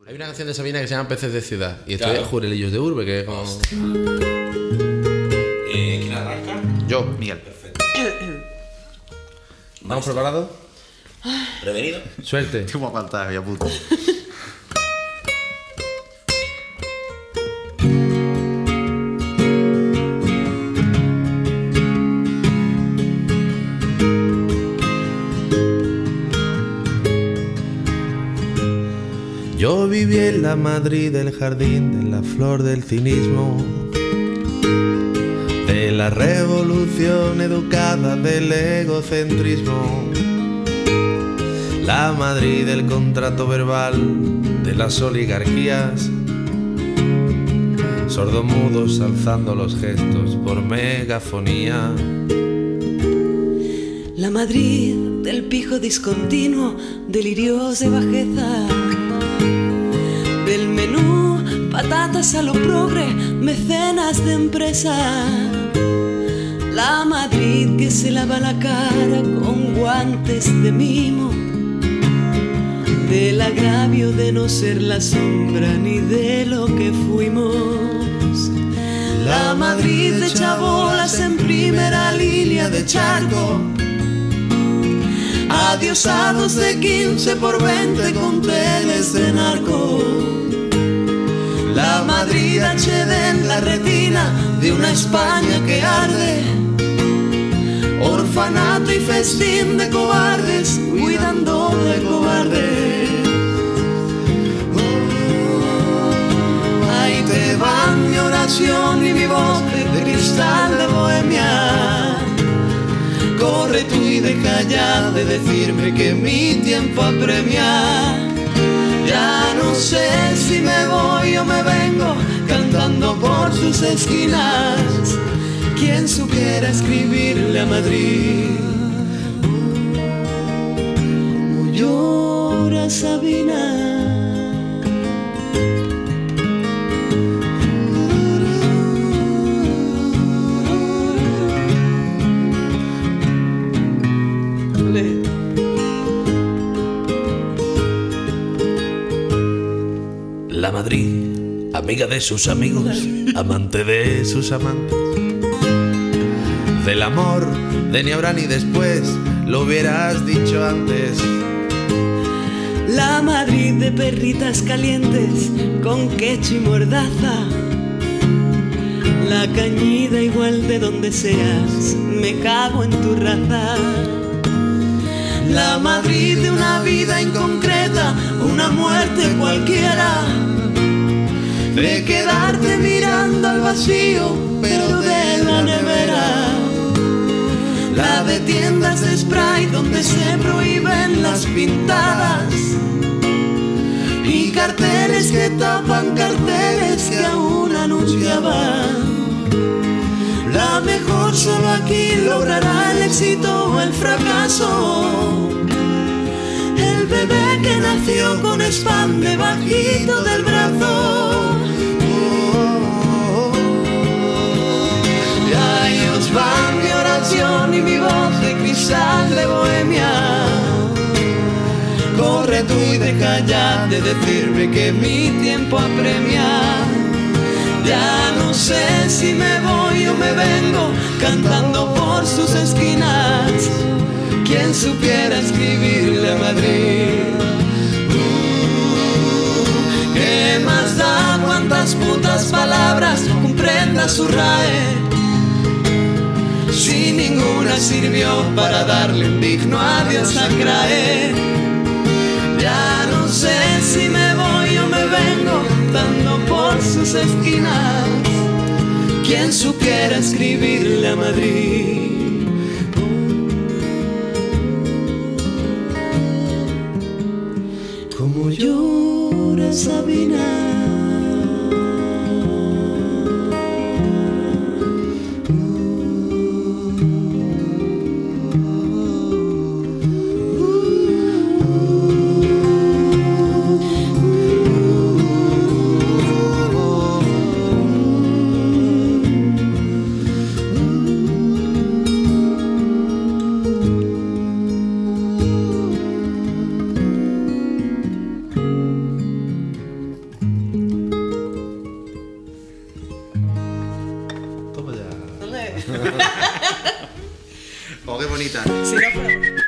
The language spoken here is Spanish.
Hay una canción de Sabina que se llama Peces de Ciudad. Y estoy Claro. Jurelillos de Urbe, que es como... ¿Quién arranca? Yo. Miguel. Perfecto. ¿Vamos preparados? ¿Prevenido? Suerte. ¿Qué va a faltar? Ya puto. Yo viví en la Madrid del jardín, de la flor del cinismo, de la revolución educada del egocentrismo, la Madrid del contrato verbal, de las oligarquías, sordomudos alzando los gestos por megafonía. La Madrid del pijo discontinuo, delirios de bajeza, del menú patatas a lo progre, mecenas de empresa. La Madrid que se lava la cara con guantes de mimo, del agravio de no ser la sombra ni de lo que fuimos. La Madrid de chabolas en primera línea de charco, adiosados de 15 por 20 con teles de narco. La Madrid HD en la retina de una España que arde, orfanato y festín de cobardes cuidando de cobardes. Ahí te van mi oración y mi voz de cristal de bohemia. Corre tú y deja ya de decirme que mi tiempo apremia. Ya no sé si me voy o me vengo cantando por sus esquinas. Quien supiera escribirle a Madrid como llora Sabina. La Madrid, amiga de sus amigos, amante de sus amantes, del amor de ni ahora ni después, lo hubieras dicho antes. La Madrid de perritas calientes con quecho y mordaza, la cañida igual de donde seas, me cago en tu raza. La Madrid de una vida inconcreta, una muerte cualquiera, de quedarte mirando al vacío, pero de la nevera. La de tiendas de spray donde se prohíben las pintadas, y carteles que tapan carteles que aún anunciaban. La mejor solo aquí logrará el éxito o el fracaso. El bebé que nació con spam debajito del brazo. Y ahí os va mi oración y mi voz de cristal de bohemia. Corre tú y deja ya de decirme que mi tiempo apremia. Ya no sé si me voy o me vengo cantando por sus esquinas. Quien supiera escribirle a Madrid. ¿Qué más da cuántas putas palabras comprenda su RAE? Si ninguna sirvió para darle un digno adiós a Crae. Ya no sé si me voy o me vengo dando por sus esquinas. Quien supiera escribirle a Madrid. Como llora Sabina. Oh, qué bonita. Si no fuera bonita.